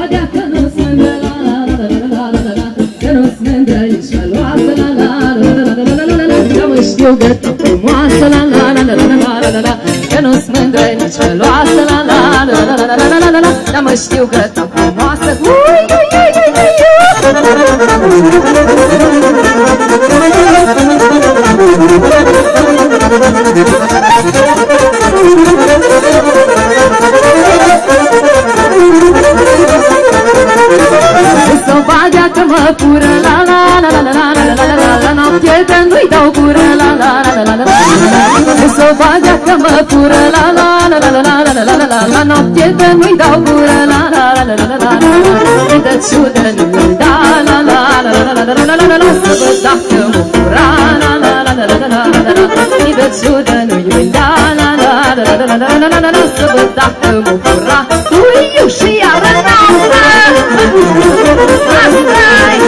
vadea că nu-s mândră, la la la la la la la la, că nu-s mândră nici măloasă, la la la la la la la la, că mă știu gata frumoasă, la la la la la la la la, că nu-s mândră nici măloasă, la la la la la la la la, că mă știu gata frumoasă. Să vadea că mă pură, la la la la la la la la la, la noapte de nu-i dau gură, la la la la la la la. Să vadea că mă pură, la la la la la la la la la, la noapte de nu-i dau gură, la la la la la la la la. Mi dă ciudă, nu-i da, la la la la la la la la la, să văd dacă mă pura, la la la la la la la la. Mi dă ciudă, nu-i da, la la la la la la la la la, să văd dacă mă pura. Tu-i și iară noastră, asta-i!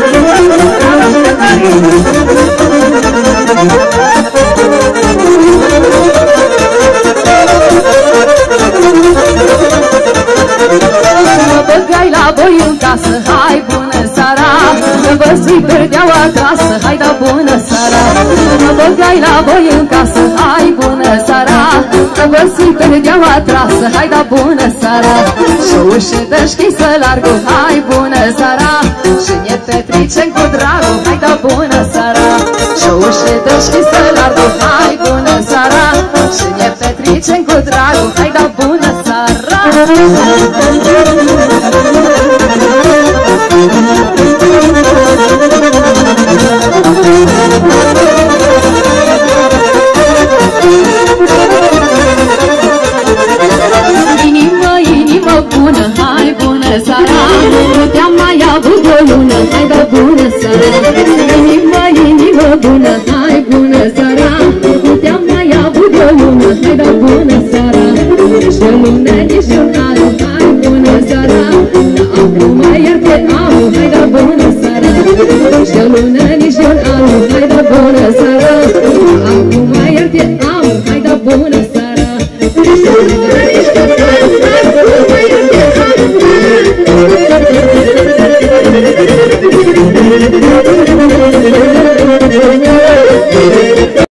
Mă băgai la voi în casă, hai bună seara, vă zi perdeaua trasă, hai da bună seara. Mă băgai la voi în casă, hai bună seara, vă zi perdeaua trasă, hai da bună seara. Și o ușă deschisă largă, hai bună seara, și ne petricem cu dragul, hai da bună seara. Și o ușă deschisă largă, hai bună seara, și ne petricem cu dragul, hai da bună seara. Inimă bună, hai bună seara, nu te-am mai avut o lună, hai da bună seara. Inimă bună, hai bună seara, nu te-am mai avut o lună, hai da bună seara. Nici o lună, nici un an, hai bună seara, dar acum iar te am, hai da bună seara. Nici o lună, nici un